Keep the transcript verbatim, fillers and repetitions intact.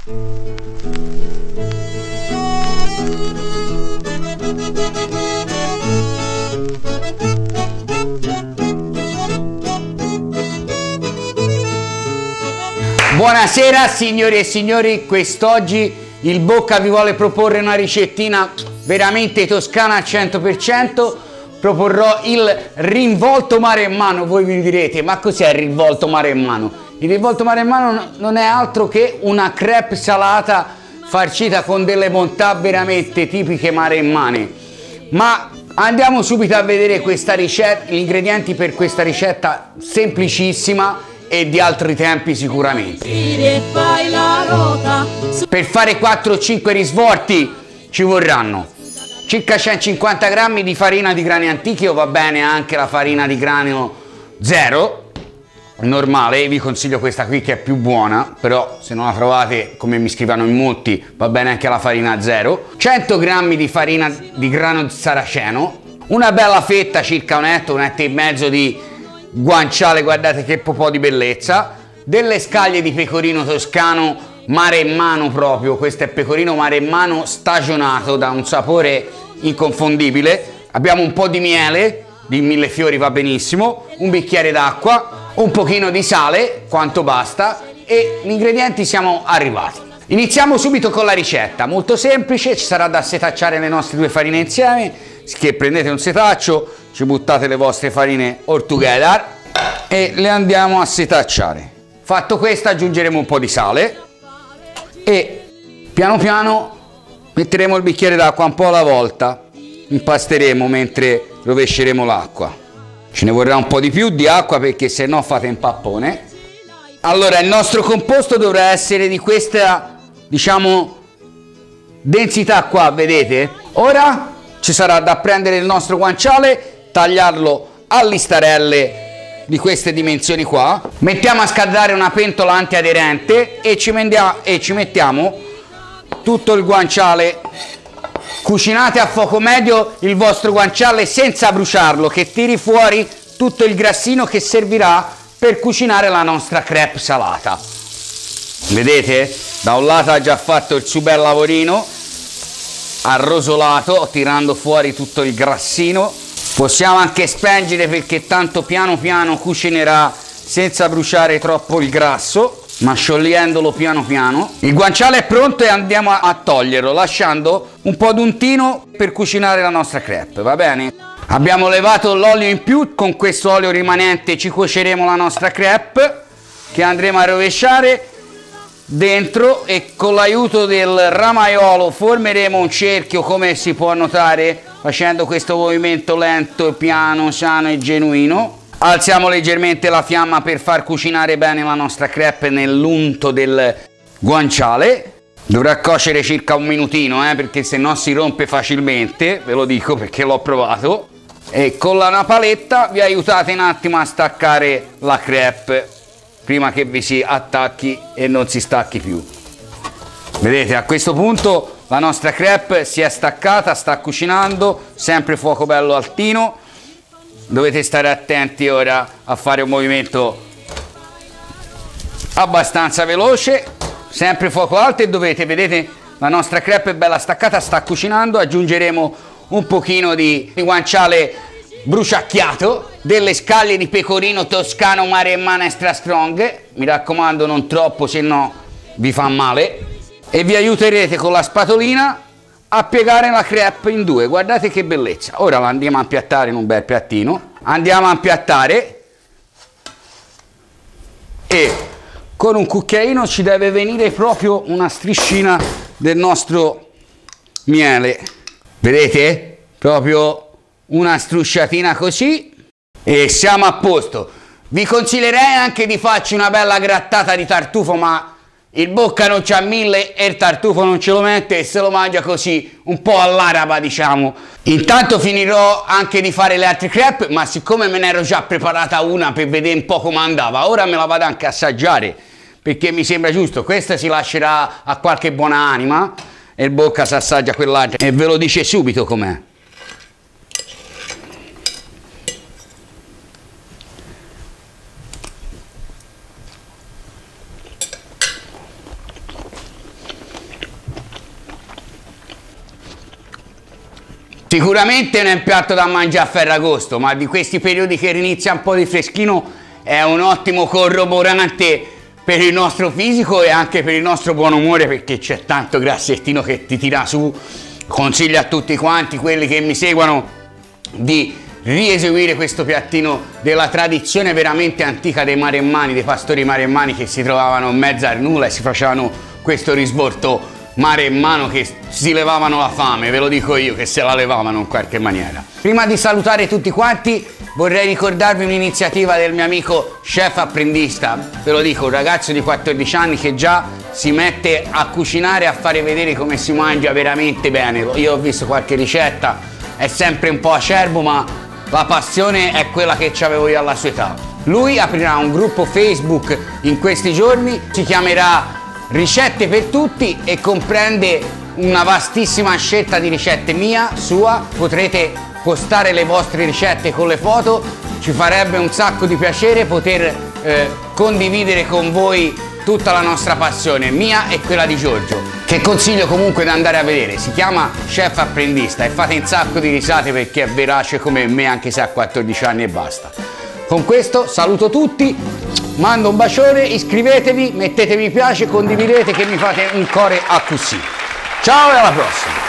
Buonasera signori e signori, quest'oggi il Bocca vi vuole proporre una ricettina veramente toscana al cento per cento. Proporrò il rinvolto maremmano. Voi vi direte, ma cos'è il rinvolto maremmano? Il rinvolto maremmano non è altro che una crepe salata farcita con delle bontà veramente tipiche maremmane. Ma andiamo subito a vedere questa ricetta, gli ingredienti per questa ricetta semplicissima e di altri tempi sicuramente. Per fare quattro o cinque risvolti ci vorranno circa centocinquanta grammi di farina di grani antichi, o va bene anche la farina di grano zero normale. Vi consiglio questa qui che è più buona, però se non la trovate, come mi scrivono in molti, va bene anche la farina zero. Cento grammi di farina di grano saraceno, una bella fetta, circa un etto, un etto e mezzo di guanciale, guardate che popò di bellezza, delle scaglie di pecorino toscano maremmano proprio. Questo è pecorino maremmano stagionato, da un sapore inconfondibile. Abbiamo un po' di miele, di millefiori va benissimo, un bicchiere d'acqua, un pochino di sale, quanto basta, e gli ingredienti siamo arrivati. Iniziamo subito con la ricetta, molto semplice. Ci sarà da setacciare le nostre due farine insieme, che prendete un setaccio, ci buttate le vostre farine all together e le andiamo a setacciare. Fatto questo, aggiungeremo un po' di sale e piano piano metteremo il bicchiere d'acqua un po' alla volta, impasteremo mentre rovesceremo l'acqua. Ce ne vorrà un po' di più di acqua perché se no fate impappone. Allora, il nostro composto dovrà essere di questa, diciamo, densità qua, vedete? Ora ci sarà da prendere il nostro guanciale, tagliarlo a listarelle di queste dimensioni qua. Mettiamo a scaldare una pentola antiaderente e ci, e ci mettiamo tutto il guanciale. Cucinate a fuoco medio il vostro guanciale senza bruciarlo, che tiri fuori tutto il grassino che servirà per cucinare la nostra crepe salata. Vedete? Da un lato ha già fatto il suo bel lavorino, arrosolato, tirando fuori tutto il grassino. Possiamo anche spengere perché tanto piano piano cucinerà senza bruciare troppo il grasso, ma sciogliendolo piano piano. Il guanciale è pronto e andiamo a toglierlo, lasciando un po' d'untino per cucinare la nostra crepe, va bene? Abbiamo levato l'olio in più, con questo olio rimanente ci cuoceremo la nostra crepe, che andremo a rovesciare dentro, e con l'aiuto del ramaiolo formeremo un cerchio, come si può notare facendo questo movimento lento e piano, sano e genuino. Alziamo leggermente la fiamma per far cucinare bene la nostra crepe nell'unto del guanciale. Dovrà cuocere circa un minutino, eh, perché se no si rompe facilmente, ve lo dico perché l'ho provato. E con la napaletta vi aiutate un attimo a staccare la crepe prima che vi si attacchi e non si stacchi più. Vedete, a questo punto la nostra crepe si è staccata, sta cucinando, sempre fuoco bello altino. Dovete stare attenti ora a fare un movimento abbastanza veloce, sempre fuoco alto, e dovete, vedete, la nostra crepe è bella staccata, sta cucinando. Aggiungeremo un pochino di guanciale bruciacchiato, delle scaglie di pecorino toscano maremmano extra strong, mi raccomando non troppo, se no vi fa male, e vi aiuterete con la spatolina a piegare la crepe in due. Guardate che bellezza. Ora la andiamo a impiattare in un bel piattino, andiamo a impiattare, e con un cucchiaino ci deve venire proprio una striscina del nostro miele, vedete? Proprio una strusciatina così e siamo a posto. Vi consiglierei anche di farci una bella grattata di tartufo, ma il Bocca non c'ha mille e il tartufo non ce lo mette e se lo mangia così un po' all'araba, diciamo. Intanto finirò anche di fare le altre crepe, ma siccome me ne ero già preparata una per vedere un po' come andava, ora me la vado anche a assaggiare perché mi sembra giusto. Questa si lascerà a qualche buona anima e il Bocca si assaggia quell'altra e ve lo dice subito com'è. Sicuramente non è un piatto da mangiare a Ferragosto, ma di questi periodi che inizia un po' di freschino è un ottimo corroborante per il nostro fisico e anche per il nostro buon umore, perché c'è tanto grassettino che ti tira su. Consiglio a tutti quanti quelli che mi seguono di rieseguire questo piattino della tradizione veramente antica dei maremmani, dei pastori maremmani che si trovavano in mezzo al nulla e si facevano questo risvolto maremmano che si levavano la fame, ve lo dico io che se la levavano in qualche maniera. Prima di salutare tutti quanti vorrei ricordarvi un'iniziativa del mio amico chef apprendista, ve lo dico, un ragazzo di quattordici anni che già si mette a cucinare e a fare vedere come si mangia veramente bene. Io ho visto qualche ricetta, è sempre un po' acerbo, ma la passione è quella che avevo io alla sua età. Lui aprirà un gruppo Facebook in questi giorni, si chiamerà Ricette per tutti e comprende una vastissima scelta di ricette mia, sua. Potrete postare le vostre ricette con le foto, ci farebbe un sacco di piacere poter eh, condividere con voi tutta la nostra passione, mia e quella di Giorgio, che consiglio comunque di andare a vedere. Si chiama Chef Apprendista e fate un sacco di risate perché è verace come me, anche se ha quattordici anni e basta. Con questo saluto tutti, mando un bacione, iscrivetevi, mettete mi piace, condividete che mi fate un core a così. Ciao e alla prossima!